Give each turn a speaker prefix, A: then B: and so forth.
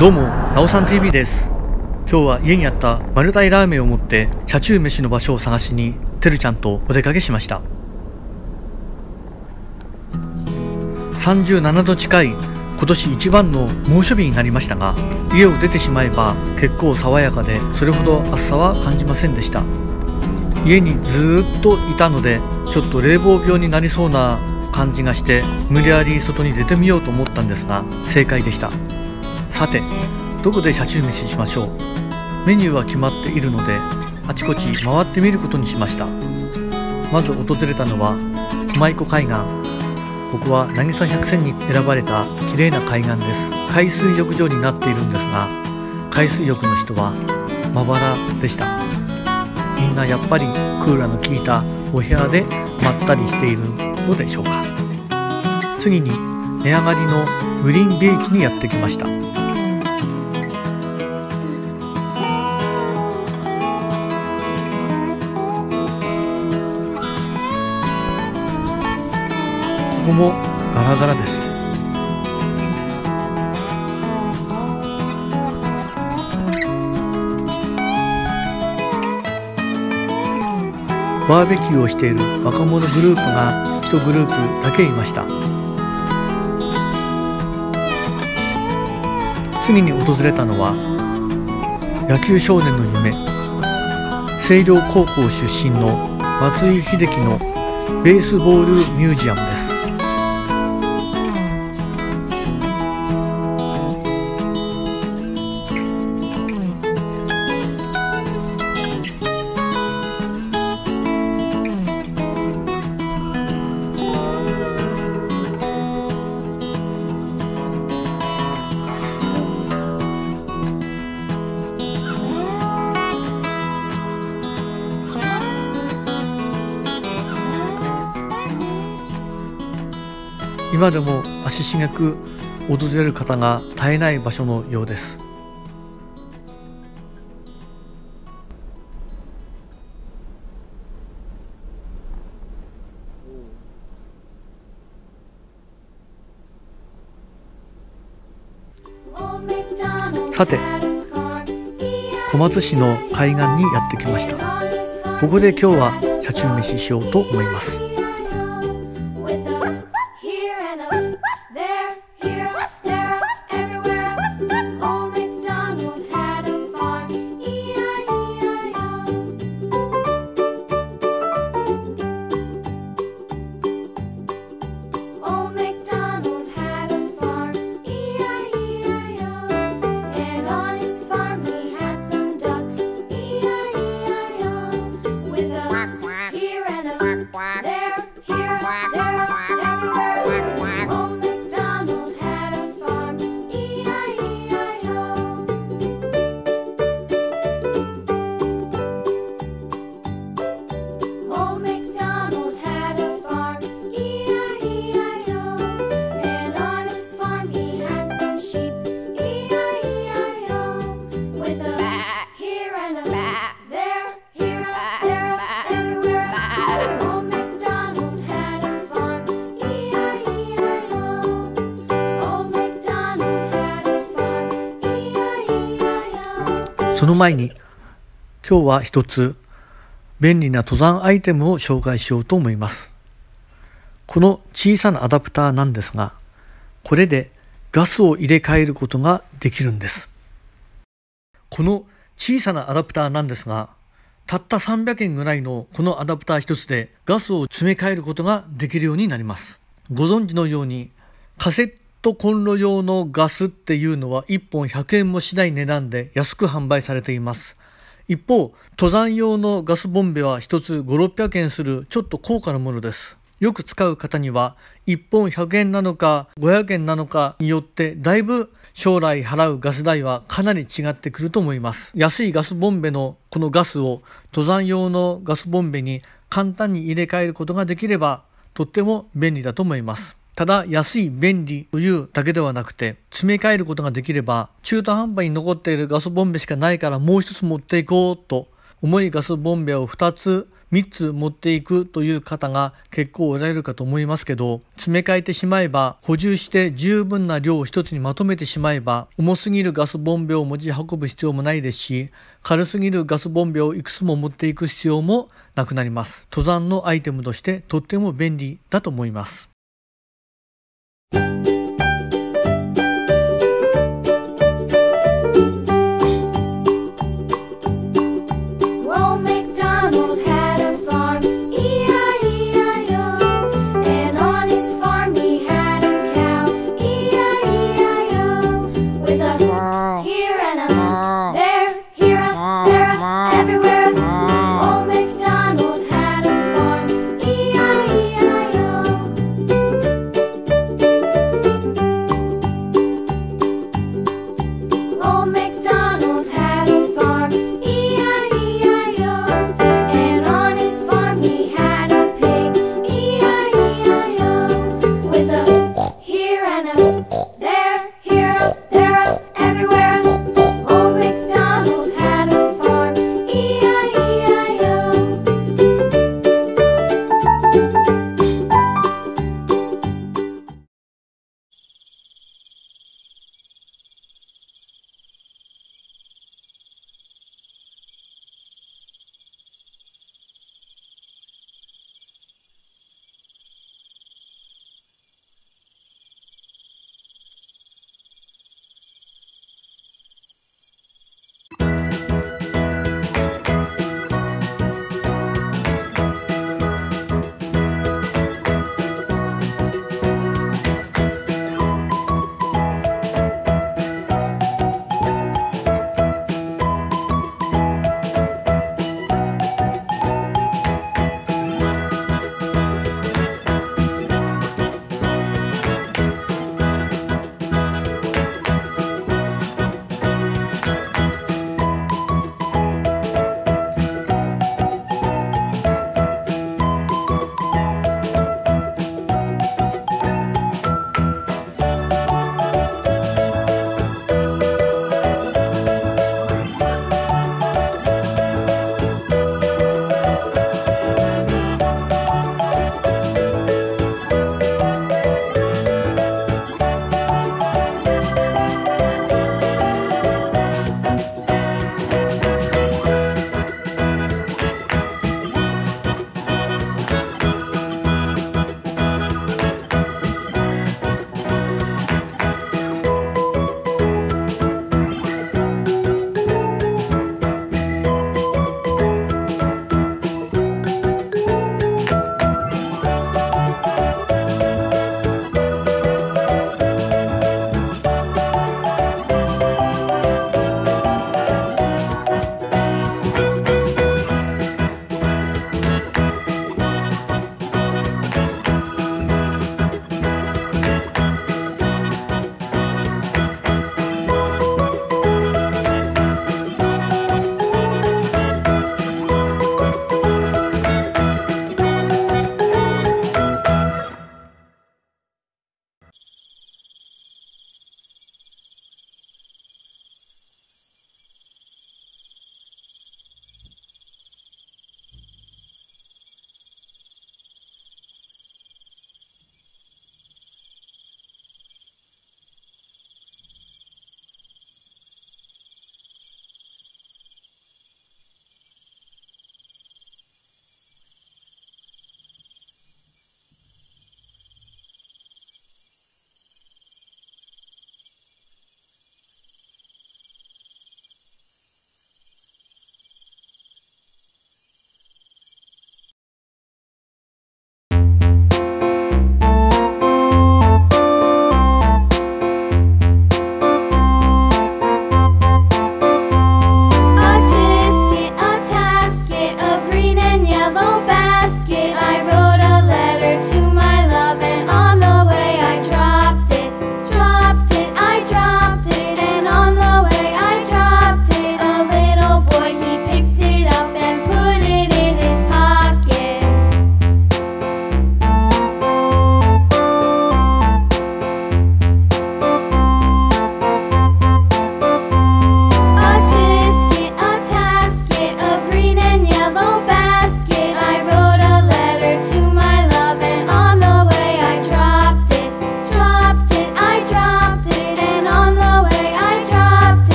A: どうも、なおさん TV です。今日は家にあったマルタイラーメンを持って車中飯の場所を探しにてるちゃんとお出かけしました。37度近い今年一番の猛暑日になりましたが、家を出てしまえば結構爽やかで、それほど暑さは感じませんでした。家にずーっといたのでちょっと冷房病になりそうな感じがして、無理やり外に出てみようと思ったんですが正解でした。さて、どこで車中飯しましょう。メニューは決まっているのであちこち回ってみることにしました。まず訪れたのは熊井湖海岸。ここは渚100選に選ばれた綺麗な海岸です。海水浴場になっているんですが、海水浴の人はまばらでした。みんなやっぱりクーラーの効いたお部屋でまったりしているのでしょうか。次に値上がりのグリーンビーチにやってきました。ここもガラガラです。バーベキューをしている若者グループが1グループだけいました。次に訪れたのは野球少年の夢、星稜高校出身の松井秀喜のベースボールミュージアムです。今でも足しげく訪れる方が絶えない場所のようです。さて、小松市の海岸にやってきました。ここで今日は車中飯しようと思います。その前に今日は一つ便利な登山アイテムを紹介しようと思います。この小さなアダプターなんですが、これでガスを入れ替えることができるんです。この小さなアダプターなんですが、たった300円ぐらいのこのアダプター一つでガスを詰め替えることができるようになります。ご存知のようにカセットコンロ用のガスっていうのは1本100円もしない値段で安く販売されています。一方、登山用のガスボンベは1つ5、600円するちょっと高価なものです。よく使う方には1本100円なのか500円なのかによってだいぶ将来払うガス代はかなり違ってくると思います。安いガスボンベのこのガスを登山用のガスボンベに簡単に入れ替えることができればとっても便利だと思います。ただ安い便利というだけではなくて、詰め替えることができれば中途半端に残っているガスボンベしかないからもう一つ持っていこうと重いガスボンベを2つ 3つ持っていくという方が結構おられるかと思いますけど、詰め替えてしまえば、補充して十分な量を一つにまとめてしまえば、重すぎるガスボンベを持ち運ぶ必要もないですし、軽すぎるガスボンベをいくつも持っていく必要もなくなります。登山のアイテムとしてとっても便利だと思います。